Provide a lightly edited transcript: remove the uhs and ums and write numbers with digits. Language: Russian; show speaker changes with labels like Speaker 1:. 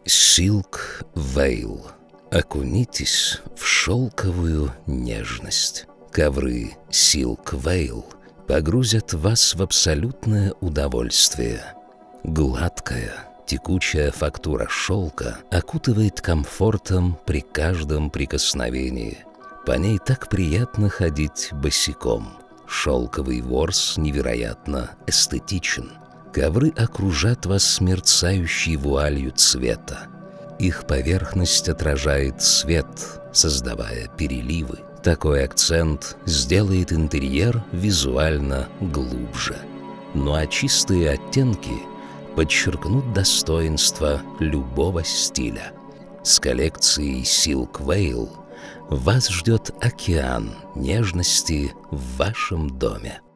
Speaker 1: Silk Veil. Окунитесь в шелковую нежность. Ковры Silk Veil погрузят вас в абсолютное удовольствие. Гладкая, текучая фактура шелка окутывает комфортом при каждом прикосновении. По ней так приятно ходить босиком. Шелковый ворс невероятно эстетичен. Ковры окружат вас мерцающей вуалью цвета. Их поверхность отражает свет, создавая переливы. Такой акцент сделает интерьер визуально глубже. Ну а чистые оттенки подчеркнут достоинство любого стиля. С коллекцией Silk Veil вас ждет океан нежности в вашем доме.